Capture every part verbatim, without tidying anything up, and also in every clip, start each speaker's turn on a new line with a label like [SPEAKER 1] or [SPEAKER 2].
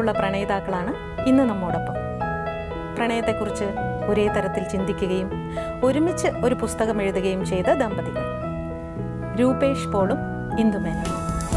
[SPEAKER 1] പേരുള്ള പ്രണയിതാക്കളാണ് ഇന്ന് നമ്മോടൊപ്പം. പ്രണയത്തെക്കുറിച്ച് ഒരേ തരത്തിൽ ചിന്തിക്കുകയും ഒരുമിച്ച് ഒരു പുസ്തകം എഴുതുകയും ചെയ്ത ദമ്പതികൾ രൂപേഷ് പോളും ഇന്ദു മേനോനും.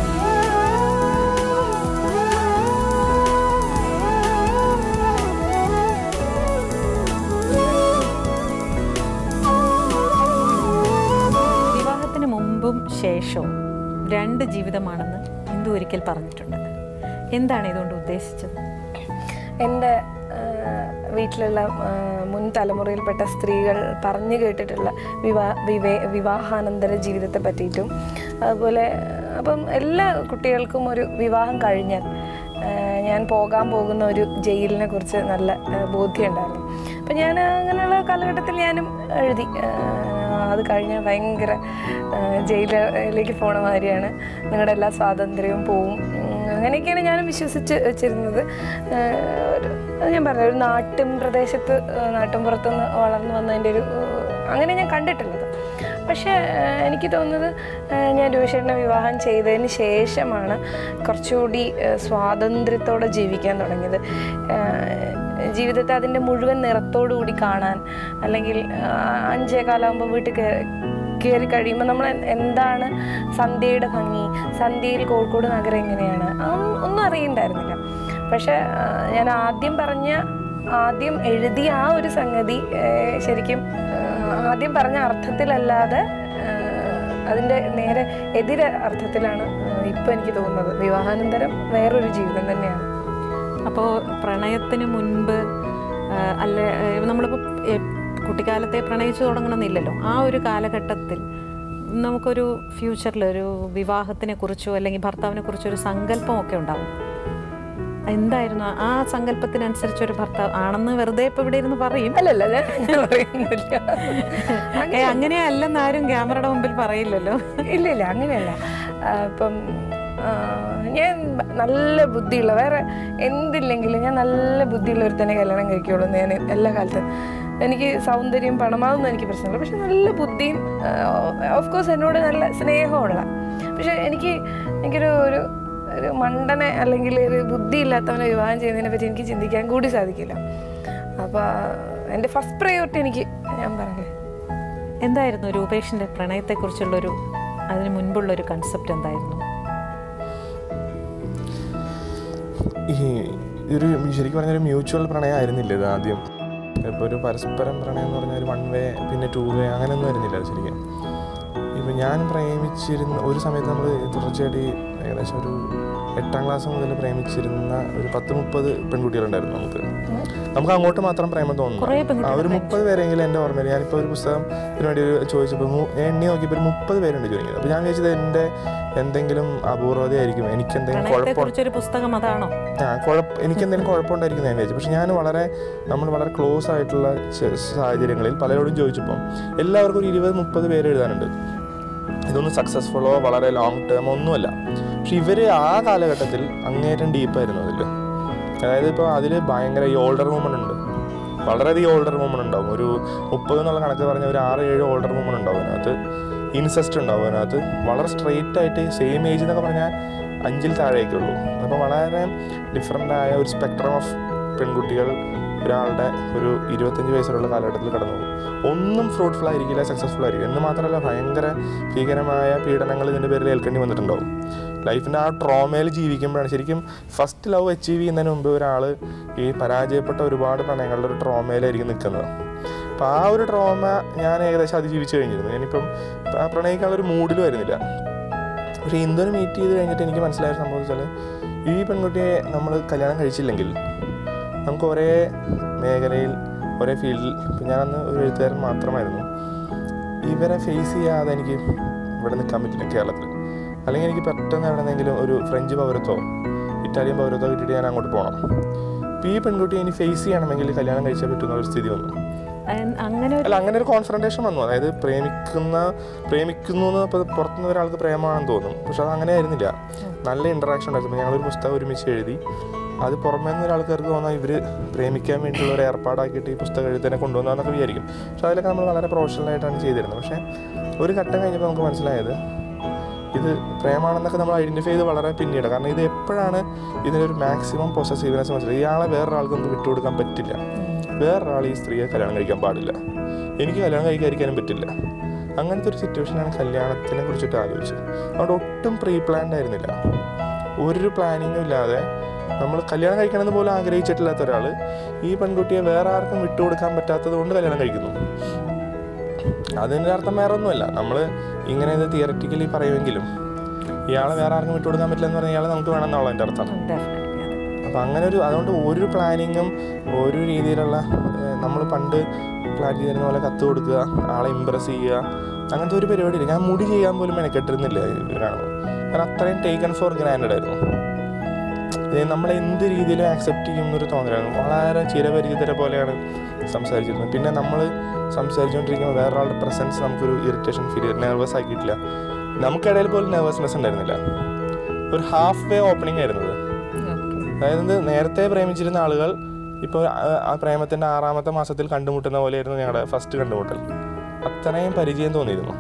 [SPEAKER 1] വിവാഹത്തിന് മുമ്പും ശേഷവും രണ്ട് ജീവിതമാണെന്ന് ഇന്ദു ഒരിക്കൽ പറഞ്ഞിട്ടുണ്ട്. എന്താണ് ഇതുകൊണ്ട് ഉദ്ദേശിച്ചത്?
[SPEAKER 2] എൻ്റെ വീട്ടിലുള്ള മുൻ തലമുറയിൽപ്പെട്ട സ്ത്രീകൾ പറഞ്ഞു കേട്ടിട്ടുള്ള വിവാ വിവേ വിവാഹാനന്തര ജീവിതത്തെ പറ്റിയിട്ടും അതുപോലെ അപ്പം എല്ലാ കുട്ടികൾക്കും ഒരു വിവാഹം കഴിഞ്ഞാൽ ഞാൻ പോകാൻ പോകുന്ന ഒരു ജയിലിനെ കുറിച്ച് നല്ല ബോധ്യമുണ്ടായിരുന്നു. അപ്പം ഞാൻ അങ്ങനെയുള്ള കാലഘട്ടത്തിൽ ഞാനും എഴുതി. അത് കഴിഞ്ഞാൽ ഭയങ്കര ജയിലിലേക്ക് പോണ മാതിരിയാണ്, നിങ്ങളുടെ എല്ലാ സ്വാതന്ത്ര്യവും പോവും, അങ്ങനെയൊക്കെയാണ് ഞാനും വിശ്വസിച്ച് വെച്ചിരുന്നത്. ഞാൻ പറഞ്ഞ ഒരു നാട്ടിൻ പ്രദേശത്ത് നാട്ടിൻ പുറത്തുനിന്ന് വളർന്നു വന്നതിൻ്റെ ഒരു അങ്ങനെ ഞാൻ കണ്ടിട്ടുള്ളത്. പക്ഷേ എനിക്ക് തോന്നുന്നത് ഞാൻ രൂപേഷിനെ വിവാഹം ചെയ്തതിന് ശേഷമാണ് കുറച്ചുകൂടി സ്വാതന്ത്ര്യത്തോടെ ജീവിക്കാൻ തുടങ്ങിയത്. ജീവിതത്തെ അതിൻ്റെ മുഴുവൻ നിറത്തോടു കൂടി കാണാൻ, അല്ലെങ്കിൽ അഞ്ചേ കാലാകുമ്പോൾ വീട്ടിൽ കയറി കഴിയുമ്പോൾ നമ്മൾ എന്താണ് സന്ധ്യയുടെ ഭംഗി, സന്ധ്യയിൽ കോഴിക്കോട് നഗരം എങ്ങനെയാണ്, ഒന്നും അറിയണ്ടായിരുന്നില്ല. പക്ഷെ ഞാൻ ആദ്യം പറഞ്ഞ ആദ്യം എഴുതിയ ആ ഒരു സംഗതി ശരിക്കും ആദ്യം പറഞ്ഞ അർത്ഥത്തിലല്ലാതെ അതിൻ്റെ നേരെ എതിരെ അർത്ഥത്തിലാണ് ഇപ്പം എനിക്ക് തോന്നുന്നത്. വിവാഹാനന്തരം വേറൊരു ജീവിതം തന്നെയാണ്.
[SPEAKER 1] അപ്പോൾ പ്രണയത്തിന് മുൻപ് അല്ല, നമ്മളിപ്പോൾ കുട്ടിക്കാലത്തെ പ്രണയിച്ചു തുടങ്ങണമെന്നില്ലല്ലോ. ആ ഒരു കാലഘട്ടത്തിൽ നമുക്കൊരു ഫ്യൂച്ചറിൽ ഒരു വിവാഹത്തിനെ കുറിച്ചോ അല്ലെങ്കിൽ ഭർത്താവിനെ കുറിച്ചോ ഒരു സങ്കല്പമൊക്കെ ഉണ്ടാവും. എന്തായിരുന്നു ആ സങ്കല്പത്തിനനുസരിച്ചൊരു ഭർത്താവ് ആണെന്ന് വെറുതെ ഇപ്പം ഇവിടെ ഇരുന്ന് പറയും?
[SPEAKER 2] അല്ലല്ല,
[SPEAKER 1] അങ്ങനെയല്ലെന്ന് ആരും ക്യാമറയുടെ മുമ്പിൽ പറയില്ലല്ലോ.
[SPEAKER 2] ഇല്ല ഇല്ല അങ്ങനെയല്ല. ഇപ്പം ഞാൻ നല്ല ബുദ്ധിയുള്ള, വേറെ എന്തില്ലെങ്കിലും ഞാൻ നല്ല ബുദ്ധിയുള്ള ഒരു തന്നെ കല്യാണം കഴിക്കുകയുള്ളൂ ഞാൻ എല്ലാ കാലത്തും. എനിക്ക് സൗന്ദര്യം പണമാതൊന്നും എനിക്ക് പ്രശ്നമില്ല, പക്ഷെ നല്ല ബുദ്ധിയും ഓഫ് കോഴ്സ് എന്നോട് നല്ല സ്നേഹമുള്ള. പക്ഷെ എനിക്ക് എനിക്കൊരു ഒരു ഒരു മണ്ടനെ അല്ലെങ്കിൽ ഒരു ബുദ്ധി ഇല്ലാത്തവനെ വിവാഹം ചെയ്യുന്നതിനെ പറ്റി എനിക്ക് ചിന്തിക്കാൻ കൂടി സാധിക്കില്ല. അപ്പോൾ എൻ്റെ ഫസ്റ്റ് പ്രയോറിറ്റി എനിക്ക് ഞാൻ പറഞ്ഞേ.
[SPEAKER 1] എന്തായിരുന്നു രൂപേഷിൻ്റെ പ്രണയത്തെക്കുറിച്ചുള്ളൊരു അതിന് മുൻപുള്ളൊരു കൺസെപ്റ്റ് എന്തായിരുന്നു?
[SPEAKER 3] ഈ ഒരു ശരിക്കും പറഞ്ഞൊരു മ്യൂച്വൽ പ്രണയമായിരുന്നില്ല ഇത് ആദ്യം. ഇപ്പോൾ ഒരു പരസ്പരം പ്രണയം എന്ന് പറഞ്ഞാൽ ഒരു വൺ വേ പിന്നെ ടു വേ അങ്ങനെയൊന്നും വരുന്നില്ല ശരിക്കും. ഇപ്പോൾ ഞാൻ പ്രേമിച്ചിരുന്ന ഒരു സമയത്ത് നമ്മൾ തുടർച്ചയായിട്ട് ഏകദേശം ഒരു എട്ടാം ക്ലാസ് മുതൽ പ്രേമിച്ചിരുന്ന ഒരു പത്ത് മുപ്പത് പെൺകുട്ടികളുണ്ടായിരുന്നു. നമുക്ക് നമുക്ക് അങ്ങോട്ട് മാത്രം പ്രേമം തോന്നുന്നു. ആ ഒരു മുപ്പത് പേരെങ്കിലും എൻ്റെ ഓർമ്മയിൽ. ഞാനിപ്പോൾ ഒരു പുസ്തകം ഇതിനു വേണ്ടി ചോദിച്ചപ്പോൾ ഞാൻ എണ്ണി നോക്കിയപ്പോൾ ഒരു മുപ്പത് പേരുണ്ട് ചോദിക്കുന്നത്. അപ്പോൾ ഞാൻ വിചാരിച്ചത് എൻ്റെ എന്തെങ്കിലും അപൂർവതയായിരിക്കും, എനിക്കെന്തെങ്കിലും കുഴപ്പം
[SPEAKER 1] പുസ്തകം അതാണോ
[SPEAKER 3] ആ കുഴപ്പം എനിക്കെന്തെങ്കിലും കുഴപ്പമുണ്ടായിരിക്കും ഞാൻ വിചാരിച്ചു. പക്ഷെ ഞാൻ വളരെ നമ്മൾ വളരെ ക്ലോസ് ആയിട്ടുള്ള സാഹചര്യങ്ങളിൽ പലരോടും ചോദിച്ചപ്പോൾ എല്ലാവർക്കും ഒരു ഇരുപത് മുപ്പത് പേര് എഴുതാനുണ്ട്. ഇതൊന്നും സക്സസ്ഫുള്ളോ വളരെ ലോങ് ടേമോ ഒന്നുമല്ല. പക്ഷെ ഇവർ ആ കാലഘട്ടത്തിൽ അങ്ങേറ്റം ഡീപ്പായിരുന്നു അതിൽ. അതായത് ഇപ്പോൾ അതിൽ ഭയങ്കര ഈ ഓൾഡർ വുമൺ ഉണ്ട്, വളരെയധികം ഓൾഡർ വുമൺ ഉണ്ടാവും. ഒരു മുപ്പത് എന്നുള്ള കണക്ക് പറഞ്ഞ ഒരു ആറ് ഏഴ് ഓൾഡർ വുമൺ ഉണ്ടാവും അതിനകത്ത്. ഇൻസെസ്റ്റ് ഉണ്ടാവും അതിനകത്ത്. വളരെ സ്ട്രെയിറ്റ് ആയിട്ട് സെയിം ഏജ് എന്നൊക്കെ പറഞ്ഞാൽ അഞ്ചിൽ താഴേക്കുള്ളൂ. അപ്പോൾ വളരെ ഡിഫറൻ്റായ ഒരു സ്പെക്ട്രം ഓഫ് പെൺകുട്ടികൾ ഒരാളുടെ ഒരു ഇരുപത്തഞ്ച് വയസ്സുള്ള കാലഘട്ടത്തിൽ കടന്നു പോകും. ഒന്നും ഫ്രൂട്ട്ഫുൾ ആയിരിക്കില്ല, സക്സസ്ഫുൾ ആയിരിക്കും. എന്ന് മാത്രമല്ല ഭയങ്കര ഭീകരമായ പീഡനങ്ങൾ ഇതിൻ്റെ പേരിൽ ഏൽക്കേണ്ടി വന്നിട്ടുണ്ടാവും. ലൈഫിൻ്റെ ആ ട്രോമയിൽ ജീവിക്കുമ്പോഴാണ് ശരിക്കും ഫസ്റ്റ് ലവ് അച്ചീവ് ചെയ്യുന്നതിന് മുമ്പ് ഒരാൾ ഈ പരാജയപ്പെട്ട ഒരുപാട് പ്രണയങ്ങളുടെ ഒരു ട്രോമയിലായിരിക്കും നിൽക്കുന്നത്. അപ്പോൾ ആ ഒരു ട്രോമ ഞാൻ ഏകദേശം അതിജീവിച്ച് കഴിഞ്ഞിരുന്നു. ഞാനിപ്പം ആ പ്രണയിക്കാനുള്ളൊരു മൂഡിൽ വരുന്നില്ല. പക്ഷേ ഇന്ദുവിനെ മീറ്റ് ചെയ്ത് കഴിഞ്ഞിട്ട് എനിക്ക് മനസ്സിലായ സംഭവം വെച്ചാൽ ഈ പെൺകുട്ടിയെ നമ്മൾ കല്യാണം കഴിച്ചില്ലെങ്കിൽ നമുക്ക് ഒരേ മേഖലയിൽ ഒരേ ഫീൽഡിൽ, ഇപ്പം ഞാനന്ന് ഒരു എഴുത്തുകാരൻ മാത്രമായിരുന്നു, ഇവരെ ഫേസ് ചെയ്യാതെ എനിക്ക് ഇവിടെ നിൽക്കാൻ പറ്റില്ല കേരളത്തിൽ. അല്ലെങ്കിൽ എനിക്ക് പെട്ടെന്ന് എവിടെന്നെങ്കിലും ഒരു ഫ്രഞ്ച് പൗരത്വമോ ഇറ്റാലിയൻ പൗരത്വമോ കിട്ടിയിട്ട് ഞാൻ അങ്ങോട്ട് പോകണം. ഇപ്പോൾ ഈ പെൺകുട്ടിയെ ഇനി ഫേസ് ചെയ്യണമെങ്കിൽ കല്യാണം കഴിച്ചാൽ പറ്റുന്ന ഒരു സ്ഥിതി വന്നു.
[SPEAKER 1] അങ്ങനെ
[SPEAKER 3] അല്ല അങ്ങനെ ഒരു കോൺഫ്രണ്ടേഷൻ വന്നു. അതായത് പ്രേമിക്കുന്ന പ്രേമിക്കുന്നു എന്ന് ഇപ്പോൾ പുറത്തുനിന്ന് ഒരാൾക്ക് പ്രേമമാണെന്ന് തോന്നും, പക്ഷെ അത് അങ്ങനെ ആയിരുന്നില്ല. നല്ല ഇൻട്രാക്ഷൻ ഉണ്ടായിരുന്നു. ഞങ്ങളൊരു പുസ്തകം ഒരുമിച്ച് എഴുതി. അത് പുറമേ നിന്ന് ഒരാൾക്കാർക്ക് തോന്നാം ഇവർ പ്രേമിക്കാൻ വേണ്ടിയുള്ള ഒരു ഏർപ്പാടാക്കിയിട്ട് ഈ പുസ്തകം എഴുതനെ കൊണ്ടുവന്നതെന്നൊക്കെ വിചാരിക്കും. പക്ഷെ അതിലൊക്കെ നമ്മൾ വളരെ പ്രൊഫഷണലായിട്ടാണ് ചെയ്തിരുന്നത്. പക്ഷേ ഒരു ഘട്ടം കഴിഞ്ഞപ്പോൾ നമുക്ക് മനസ്സിലായത് ഇത് പ്രേമാണെന്നൊക്കെ നമ്മൾ ഐഡൻറ്റിഫൈ ചെയ്ത് വളരെ പിന്നീട്. കാരണം ഇത് എപ്പോഴാണ് ഇതിനൊരു മാക്സിമം പൊസസീവ്നെസ് മനസ്സിലായി. ഇയാളെ വേറൊരാൾക്ക് നമുക്ക് വിട്ടുകൊടുക്കാൻ പറ്റില്ല, വേറൊരാൾ ഈ സ്ത്രീയെ കല്യാണം കഴിക്കാൻ പാടില്ല, എനിക്ക് കല്യാണം കഴിക്കാതിരിക്കാനും പറ്റില്ല. അങ്ങനത്തെ ഒരു സിറ്റുവേഷനാണ് കല്യാണത്തിനെ കുറിച്ചിട്ട് ആലോചിച്ചത്. അതുകൊണ്ട് ഒട്ടും പ്രീ പ്ലാൻഡ് ആയിരുന്നില്ല, ഒരു പ്ലാനിങ്ങും ഇല്ലാതെ. നമ്മൾ കല്യാണം കഴിക്കണമെന്ന് പോലും ആഗ്രഹിച്ചിട്ടില്ലാത്ത ഒരാൾ ഈ പെൺകുട്ടിയെ വേറെ ആർക്കും വിട്ടുകൊടുക്കാൻ പറ്റാത്തത് കൊണ്ട് കല്യാണം കഴിക്കുന്നു. അതിൻ്റെ അർത്ഥം വേറെ ഒന്നുമല്ല. നമ്മൾ ഇങ്ങനെ ഇത് തിയററ്റിക്കലി പറയുമെങ്കിലും ഇയാളെ വേറെ ആർക്കും വിട്ടുകൊടുക്കാൻ പറ്റില്ല എന്ന് പറഞ്ഞാൽ ഇയാളെ നമുക്ക് വേണമെന്നുള്ള എൻ്റെ അർത്ഥം. അപ്പം അങ്ങനെ ഒരു അതുകൊണ്ട് ഒരു പ്ലാനിങ്ങും ഒരു രീതിയിലുള്ള നമ്മൾ പണ്ട് പ്ലാൻ ചെയ്തിരുന്ന പോലെ കത്ത് കൊടുക്കുക, ആളെ ഇമ്പ്രസ് ചെയ്യുക, അങ്ങനത്തെ ഒരു പരിപാടിയില്ല. ഞാൻ മുടി ചെയ്യാൻ പോലും മെനക്കെട്ടിരുന്നില്ല ഇവർ കാണുമ്പോൾ. കാരണം അത്രയും ടേക്കൺ ഫോർ ഗ്രാൻഡഡ് ആയിരുന്നു. നമ്മളെ എന്ത് രീതിയിലും ആക്സെപ്റ്റ് ചെയ്യുന്നൊരു തോന്നലായിരുന്നു. വളരെ ചിരപരിചിതരെ പോലെയാണ് സംസാരിച്ചിരുന്നത്. പിന്നെ നമ്മൾ സംസാരിച്ചുകൊണ്ടിരിക്കുമ്പോൾ വേറൊരാളുടെ പ്രസൻസ് നമുക്കൊരു ഇറിറ്റേഷൻ ഫീൽ ചെയ്ത് നെർവസ് ആക്കിയിട്ടില്ല. നമുക്കിടയിൽ പോലും നെർവസ്നെസ് ഉണ്ടായിരുന്നില്ല. ഒരു ഹാഫ് വേ ഓപ്പണിംഗ് ആയിരുന്നത്. അതായത് നേരത്തെ പ്രേമിച്ചിരുന്ന ആളുകൾ ഇപ്പോൾ ആ പ്രേമത്തിൻ്റെ ആറാമത്തെ മാസത്തിൽ കണ്ടുമുട്ടുന്ന പോലെയായിരുന്നു ഞങ്ങളുടെ ഫസ്റ്റ് കണ്ടുമുട്ടൽ. അത്രയും പരിചയം തോന്നിയിരുന്നു.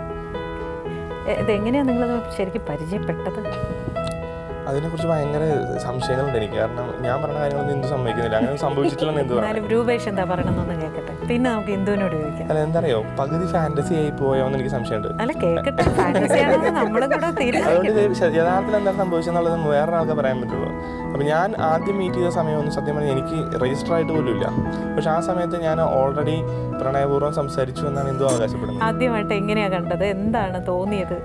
[SPEAKER 1] ഇതെങ്ങനെയാണ് നിങ്ങളത് ശരിക്കും പരിചയപ്പെട്ടത്?
[SPEAKER 3] അതിനെക്കുറിച്ച് ഭയങ്കര സംശയങ്ങളുണ്ട് എനിക്ക്. കാരണം ഞാൻ പറഞ്ഞ കാര്യങ്ങളൊന്നും എന്ത് സംഭവിക്കുന്നില്ല, അങ്ങനെ സംഭവിച്ചിട്ടില്ലെന്ന് എന്ത് പറയാം.
[SPEAKER 1] രൂപേഷ് എന്താ പറയണമെന്നൊന്ന് കേൾക്കട്ടെ, പിന്നെ നമുക്ക് ഇന്ദുവിനോട് ചോദിക്കാം.
[SPEAKER 3] അല്ല എന്താ അറിയോ, പകുതി ഫാന്റസി ആയി പോയോന്ന് എനിക്ക് സംശയമുണ്ട്.
[SPEAKER 1] അല്ല കേൾക്കട്ടെ,
[SPEAKER 3] അതുകൊണ്ട് യഥാർത്ഥത്തിൽ എന്താ സംഭവിച്ചെന്നുള്ളത് വേറൊരാൾക്ക് പറയാൻ പറ്റുള്ളൂ. അപ്പം ഞാൻ ആദ്യം മീറ്റ് ചെയ്ത സമയമൊന്നും സത്യം പറഞ്ഞാൽ എനിക്ക് രജിസ്റ്റർ ആയിട്ട് പോലും ഇല്ല. പക്ഷെ ആ സമയത്ത് ഞാൻ ഓൾറെഡി പ്രണയപൂർവ്വം സംസാരിച്ചു എന്നാണ് എന്തോ അവകാശപ്പെടുന്നത്.
[SPEAKER 1] ആദ്യമായിട്ട് എങ്ങനെയാ കണ്ടത്, എന്താണ് തോന്നിയത്?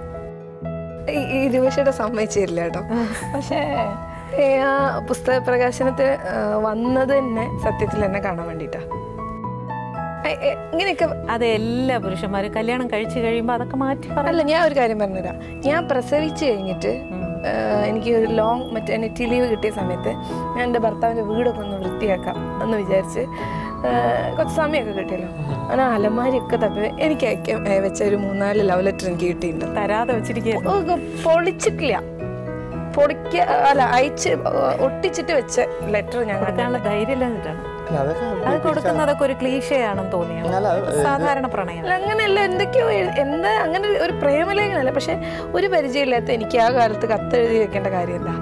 [SPEAKER 2] ഈ രൂപേഷയുടെ സമ്മതിച്ചില്ല കേട്ടോ. പക്ഷേ ആ പുസ്തക പ്രകാശനത്തിൽ വന്നത് തന്നെ സത്യത്തിൽ എന്നെ കാണാൻ വേണ്ടിയിട്ടാ. ഇങ്ങനെയൊക്കെ
[SPEAKER 1] അത് എല്ലാ പുരുഷന്മാരും കല്യാണം കഴിച്ചു കഴിയുമ്പോൾ അതൊക്കെ മാറ്റി.
[SPEAKER 2] അല്ല, ഞാൻ ഒരു കാര്യം പറഞ്ഞുതരാം. ഞാൻ പ്രസവിച്ച് കഴിഞ്ഞിട്ട് എനിക്ക് ഒരു ലോങ് മെറ്റേണിറ്റി ലീവ് കിട്ടിയ സമയത്ത് ഞാൻ എൻ്റെ ഭർത്താവിൻ്റെ വീടൊക്കെ ഒന്ന് വൃത്തിയാക്കാം എന്ന് വിചാരിച്ച് കുറച്ച് സമയമൊക്കെ കിട്ടിയല്ലോ. അങ്ങനെ അലമാരിയൊക്കെ തപ്പി എനിക്ക് അയക്കാൻ വെച്ച ഒരു മൂന്നാല് ലവ് ലെറ്റർ എനിക്ക് കിട്ടിയിട്ടുണ്ട്.
[SPEAKER 1] തരാതെ വെച്ചിരിക്കുക,
[SPEAKER 2] പൊളിച്ചിട്ടില്ല, പൊളിക്ക അല്ല അയച്ച് ഒട്ടിച്ചിട്ട് വെച്ച ലെറ്റർ ഞങ്ങൾ
[SPEAKER 1] ധൈര്യമില്ലാഞ്ഞിട്ടാണ് അത് കൊടുക്കുന്നതൊക്കെ ഒരു ക്ലീശയാണെന്ന് തോന്നിയത്. സാധാരണ പ്രണയം
[SPEAKER 2] അങ്ങനെയല്ല, എന്തൊക്കെയോ എന്താ അങ്ങനെ ഒരു പ്രേമലേഖനല്ല. പക്ഷെ ഒരു പരിചയമില്ലാത്ത എനിക്ക് ആ കാലത്ത് കത്തെഴുതി വെക്കേണ്ട കാര്യം എന്താ?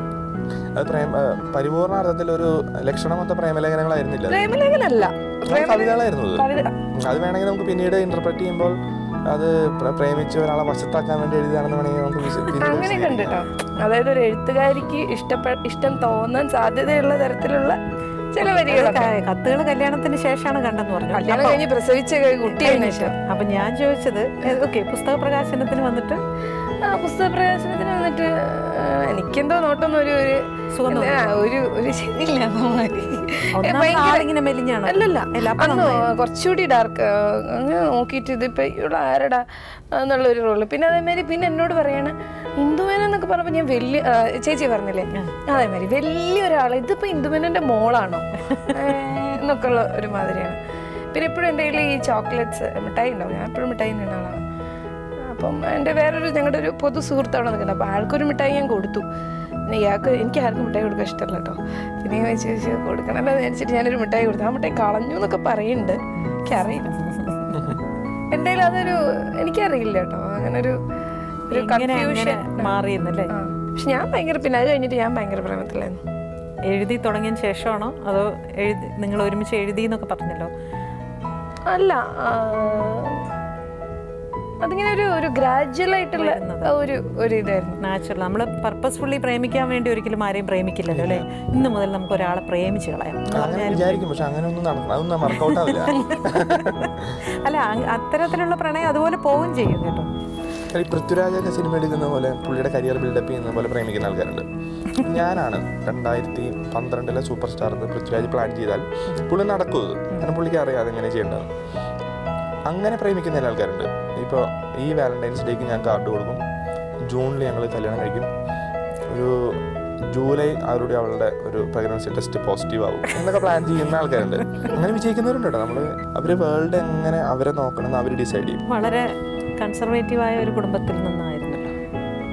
[SPEAKER 3] പരിപൂർണ അർത്ഥത്തിൽ ഒരു ലക്ഷണമൊത്ത പ്രേമലേഖനങ്ങളായിരുന്നില്ല,
[SPEAKER 2] പ്രേമലേഖനല്ല,
[SPEAKER 3] കവിതകളായിരുന്നു. അത് വേണമെങ്കിൽ നമുക്ക് പിന്നീട് ഇന്റർപ്രറ്റ് ചെയ്യുമ്പോൾ അത് പ്രേമിച്ച് ഒരാളെ വശത്താക്കാൻ വേണ്ടി എഴുതിയാണെന്ന് വേണമെങ്കിൽ നമുക്ക്
[SPEAKER 2] അങ്ങനെയൊക്കെ ഉണ്ട് കേട്ടോ. അതായത് ഒരു എഴുത്തുകാരിക്ക് ഇഷ്ടപ്പെ ഇഷ്ടം തോന്നാൻ സാധ്യതയുള്ള തരത്തിലുള്ള ചില വരികൾ.
[SPEAKER 1] കത്തുകൾ കല്യാണത്തിന് ശേഷമാണ് കണ്ടെന്ന് പറഞ്ഞു.
[SPEAKER 2] കല്യാണം കഴിഞ്ഞ് പ്രസവിച്ച കുട്ടിയാണ് ഇഷ്ടം.
[SPEAKER 1] അപ്പൊ ഞാൻ ചോദിച്ചത് ഓക്കെ പുസ്തക പ്രകാശനത്തിന് വന്നിട്ട്
[SPEAKER 2] ആ പുസ്തക പ്രകാശനത്തിന് വന്നിട്ട് എനിക്കെന്തോ നോട്ടൊന്നും ഒരു ഒരു ഒരു ശരിയില്ല. അല്ലല്ല, അന്ന് കുറച്ചുകൂടി ഡാർക്ക് അങ്ങനെ നോക്കിയിട്ട് ഇതിപ്പോ ഇവിടെ ആരടാ എന്നുള്ള ഒരു റോള്. പിന്നെ അതേമാതിരി പിന്നെ എന്നോട് പറയണ ഇന്ദുമേനൻ എന്നൊക്കെ പറഞ്ഞപ്പോൾ ഞാൻ വലിയ ചേച്ചി പറഞ്ഞില്ലേ, അതേമാതിരി വലിയൊരാൾ ഇതിപ്പോ ഇന്ദുമേനന്റെ മോളാണോ എന്നൊക്കെ ഉള്ള ഒരു മാതിരിയാണ്. പിന്നെ എപ്പോഴും എൻ്റെ കയ്യിൽ ഈ ചോക്ലേറ്റ്സ് മിഠായി ഉണ്ടാവും, ഞാൻ എപ്പോഴും മിഠായി നിന്ന ആളാണ്. അപ്പം എൻ്റെ വേറൊരു ഞങ്ങളുടെ ഒരു പൊതു സുഹൃത്താണ് നിൽക്കുന്നത്. അപ്പോൾ ആൾക്കൊരു മിഠായി ഞാൻ കൊടുത്തു. പിന്നെ ഇയാൾക്ക് എനിക്ക് ആർക്കും മിഠായി കൊടുക്കാൻ ഇഷ്ടമല്ല കേട്ടോ. പിന്നെ ഞാൻ വെച്ച് വെച്ച് കൊടുക്കണമല്ലോ എന്ന് വിചാരിച്ചിട്ട് ഞാനൊരു മിഠായി കൊടുത്തു. ആ മിഠായി കളഞ്ഞു എന്നൊക്കെ പറയുന്നുണ്ട്, എനിക്കറിയില്ല. എൻ്റെ കയ്യിൽ അതൊരു എനിക്കറിയില്ല കേട്ടോ, അങ്ങനെ ഒരു ഒരു കൺഫ്യൂഷൻ മാറിയെന്നല്ലേ. പക്ഷെ ഞാൻ ഭയങ്കര പിന്നെ അത് കഴിഞ്ഞിട്ട് ഞാൻ ഭയങ്കര പ്രേമത്തിലായിരുന്നു.
[SPEAKER 1] എഴുതി തുടങ്ങിയതിന് ശേഷമാണോ അതോ എഴുതി നിങ്ങൾ ഒരുമിച്ച് എഴുതി എന്നൊക്കെ പറഞ്ഞല്ലോ?
[SPEAKER 2] അല്ല, അതിങ്ങനെ ഒരു ഒരു ഗ്രാജുവൽ ആയിട്ടുള്ള ഒരു ഒരു ഇതായിരുന്നു.
[SPEAKER 1] നാച്ചുറൽ. നമ്മൾ പർപ്പസ്ഫുള്ളി പ്രേമിക്കാൻ വേണ്ടി ഒരിക്കലും ആരെയും പ്രേമിക്കില്ലല്ലോ അല്ലേ? ഇന്ന് മുതൽ നമുക്ക് ഒരാളെ പ്രേമിച്ച് കളയാം. അല്ല, അത്തരത്തിലുള്ള പ്രണയം അതുപോലെ പോവുകയും ചെയ്യും കേട്ടോ.
[SPEAKER 3] പൃഥ്വിരാജൊക്കെ സിനിമ എടുക്കുന്ന പോലെ പുള്ളിയുടെ കരിയർ ബിൽഡപ്പ് ചെയ്യുന്ന പോലെ പ്രേമിക്കുന്ന ആൾക്കാരുണ്ട്. ഞാനാണ് രണ്ടായിരത്തി പന്ത്രണ്ടിലെ സൂപ്പർ സ്റ്റാർ എന്ന് പൃഥ്വിരാജ് പ്ലാൻ ചെയ്താൽ പുള്ളി നടക്കുന്നത്, കാരണം പുള്ളിക്ക് അറിയാം അതെങ്ങനെ ചെയ്യേണ്ടത്. അങ്ങനെ പ്രേമിക്കുന്ന ആൾക്കാരുണ്ട്. ഇപ്പോൾ ഈ വാലന്റൈൻസ് ഡേക്ക് ഞാൻ കാർഡ് കൊടുക്കും, ജൂണിൽ ഞങ്ങൾ കല്യാണം കഴിക്കും, ഒരു ജൂലൈ അവരുടെ അവളുടെ ഒരു പ്രഗ്നൻസി ടെസ്റ്റ് പോസിറ്റീവ് ആവും എന്നൊക്കെ പ്ലാൻ ചെയ്യുന്ന ആൾക്കാരുണ്ട്. അങ്ങനെ വിജയിക്കുന്നവരുണ്ട് കേട്ടോ. നമ്മൾ അവർ വേൾഡ് എങ്ങനെ അവരെ നോക്കണം എന്ന് അവർ ഡിസൈഡ് ചെയ്യും.
[SPEAKER 1] വളരെ കൺസർവേറ്റീവായ ഒരു കുടുംബത്തിൽ നിന്നായിരുന്നല്ലോ,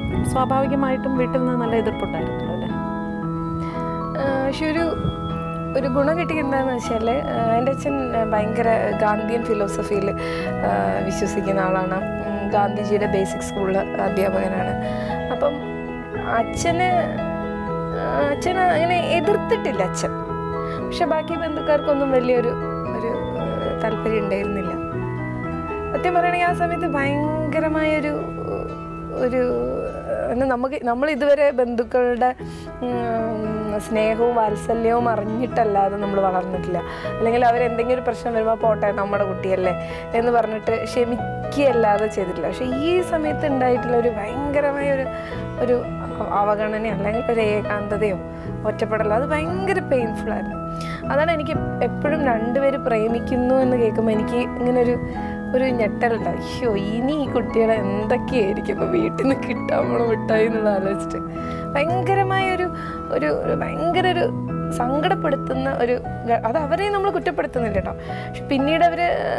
[SPEAKER 1] സ്വാഭാവികമായിട്ടും വീട്ടിൽ നിന്ന് നല്ല എതിർപ്പുണ്ടായിരുന്നല്ലോ അല്ലേ?
[SPEAKER 2] പക്ഷെ ഒരു ഒരു ഗുണം കിട്ടിയെന്താണെന്ന് വെച്ചാൽ എൻ്റെ അച്ഛൻ ഭയങ്കര ഗാന്ധിയൻ ഫിലോസഫിയിൽ വിശ്വസിക്കുന്ന ആളാണ്. ഗാന്ധിജിയുടെ ബേസിക് സ്കൂളിൽ അധ്യാപകനാണ്. അപ്പം അച്ഛന് അച്ഛന് അങ്ങനെ എതിർത്തിട്ടില്ല അച്ഛൻ. പക്ഷെ ബാക്കി ബന്ധുക്കാർക്കൊന്നും വലിയൊരു ഒരു താല്പര്യം ഉണ്ടായിരുന്നില്ല. സത്യം പറയുകയാണെങ്കിൽ ആ സമയത്ത് ഭയങ്കരമായൊരു ഒരു നമുക്ക് നമ്മൾ ഇതുവരെ ബന്ധുക്കളുടെ സ്നേഹവും വാത്സല്യവും അറിഞ്ഞിട്ടല്ലാതെ നമ്മൾ വളർന്നിട്ടില്ല. അല്ലെങ്കിൽ അവരെന്തെങ്കിലും ഒരു പ്രശ്നം വരുമ്പോൾ പോട്ടെ നമ്മുടെ കുട്ടിയല്ലേ എന്ന് പറഞ്ഞിട്ട് ക്ഷമിക്കുകയല്ലാതെ ചെയ്തിട്ടില്ല. പക്ഷെ ഈ സമയത്ത് ഉണ്ടായിട്ടുള്ള ഒരു ഭയങ്കരമായ ഒരു ഒരു അവഗണനയോ അല്ലെങ്കിൽ ഒരു ഏകാന്തതയോ ഒറ്റപ്പെടലോ അത് ഭയങ്കര പെയിൻഫുള്ളായിരുന്നു. അതാണ് എനിക്ക് എപ്പോഴും രണ്ടുപേര് പ്രേമിക്കുന്നു എന്ന് കേൾക്കുമ്പോൾ എനിക്ക് ഇങ്ങനെ ഒരു ഒരു ഞെട്ടലുണ്ടാവും. അയ്യോ ഇനി ഈ കുട്ടികളെ എന്തൊക്കെയായിരിക്കും ഇപ്പോൾ വീട്ടിൽ നിന്ന് കിട്ടാൻ പോണ മിഠായി എന്നുള്ള ആലോചിച്ചിട്ട് ഭയങ്കരമായൊരു ഒരു ഭയങ്കര ഒരു സങ്കടപ്പെടുത്തുന്ന ഒരു അത് അവരെയും നമ്മൾ കുറ്റപ്പെടുത്തുന്നില്ല കേട്ടോ. പക്ഷെ പിന്നീട് അവർ